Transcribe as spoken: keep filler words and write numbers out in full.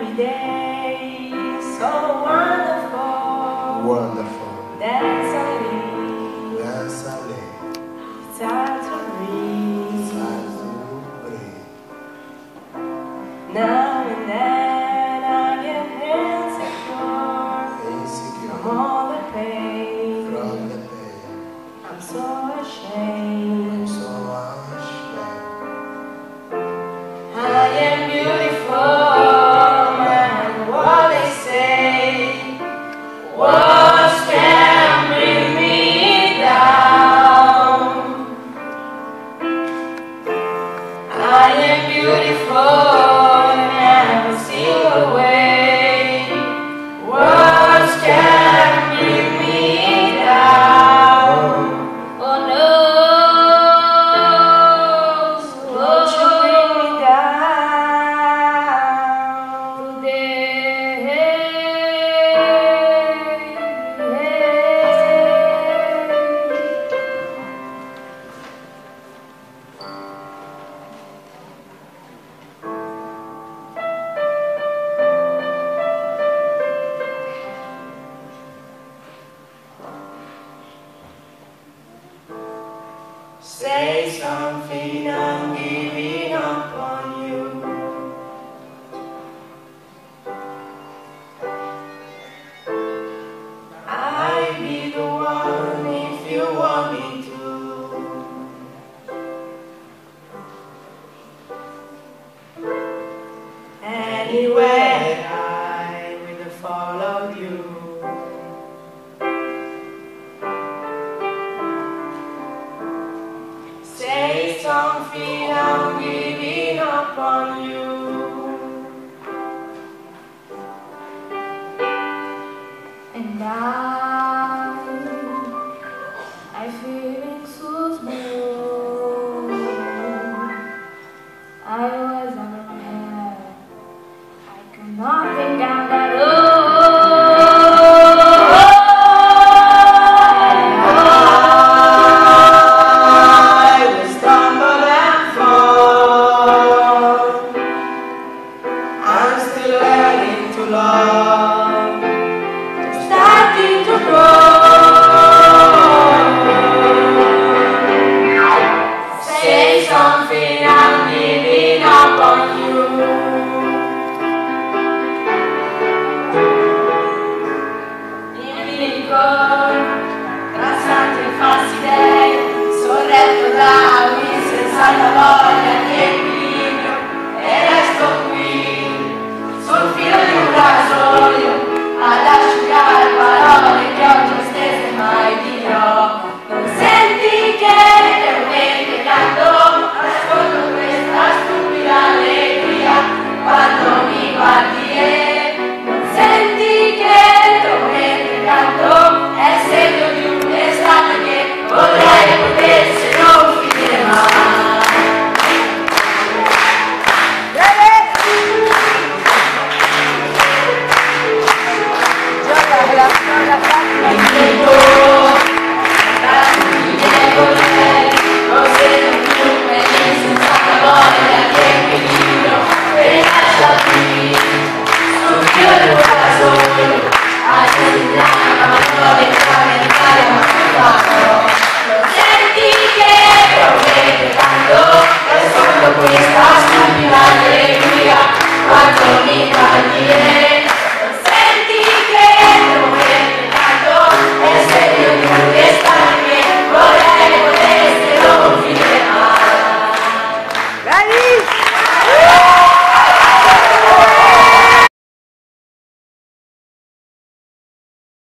every day so wonderful. Wonderful. Dance I live. Dance I live. Time to breathe. Time to breathe. Now and then I get insecure. Insecure. From all the pain. From the pain. I'm so ashamed. I'm so ashamed. I am beautiful, and what they say, words can bring me down. I am beautiful in every single way, words can bring me down. Oh no. Say something, I'm giving up on you. I'll be the one if you want me to. Anywhere I will follow you. Say something, I'm giving up on you. And I, I feeling so small. I